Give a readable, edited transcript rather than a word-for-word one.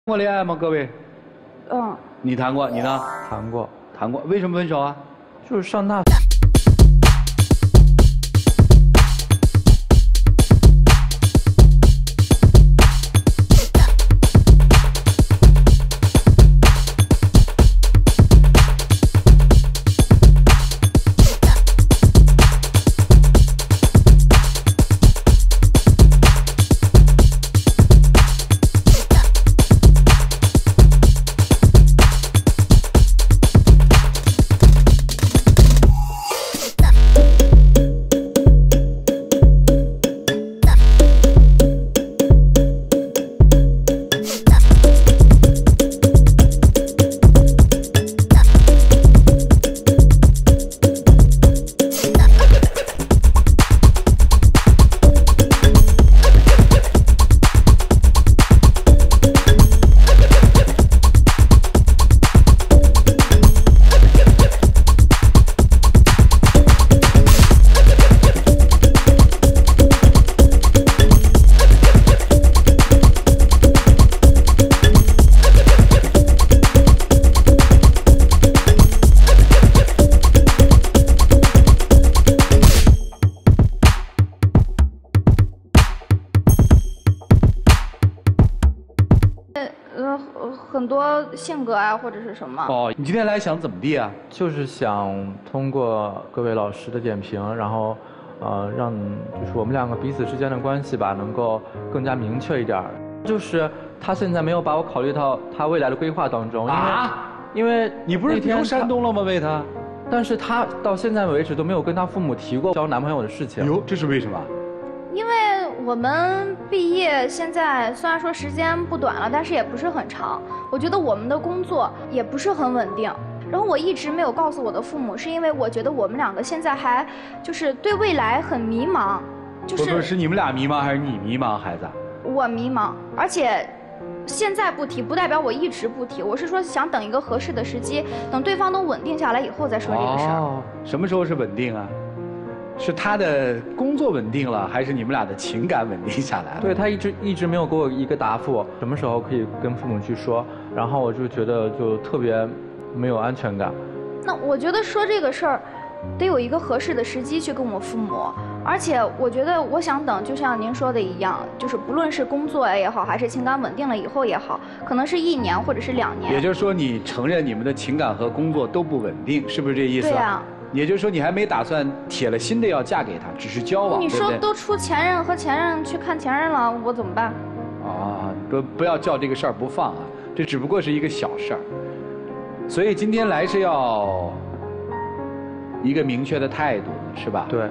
过恋爱吗？各位， 嗯， 你谈过？你呢？ 谈过， 谈过。为什么分手啊？ 就是上大。 很多性格啊，或者是什么。 哦，你今天来想怎么地啊？ 就是想通过各位老师的点评，然后，让就是我们两个彼此之间的关系吧，能够更加明确一点。就是他现在没有把我考虑到他未来的规划当中，因为你不是留山东了吗？为他？ 但是他到现在为止都没有跟他父母提过交男朋友的事情。 哟，这是为什么？ 因为我们毕业现在虽然说时间不短了，但是也不是很长。我觉得我们的工作也不是很稳定。然后我一直没有告诉我的父母，是因为我觉得我们两个现在还就是对未来很迷茫。 是你们俩迷茫还是你迷茫，孩子？ 我迷茫，而且现在不提不代表我一直不提。我是说想等一个合适的时机，等对方都稳定下来以后再说这个事儿。 哦，什么时候是稳定啊？是他的工作稳定了，还是你们俩的情感稳定下来了？ 对，他一直没有给我一个答复，什么时候可以跟父母去说？然后我就觉得就特别没有安全感。 那我觉得说这个事儿，得有一个合适的时机去跟我父母。而且我觉得我想等，就像您说的一样，就是不论是工作也好，还是情感稳定了以后也好，可能是1年或者是2年。 也就是说，你承认你们的情感和工作都不稳定，是不是这意思？ 对呀。 也就是说，你还没打算铁了心的要嫁给他，只是交往。 你说都出前任和前任去看前任了，我怎么办？ 啊，不要叫这个事儿不放啊，这只不过是一个小事儿。所以今天来是要一个明确的态度，是吧？ 对。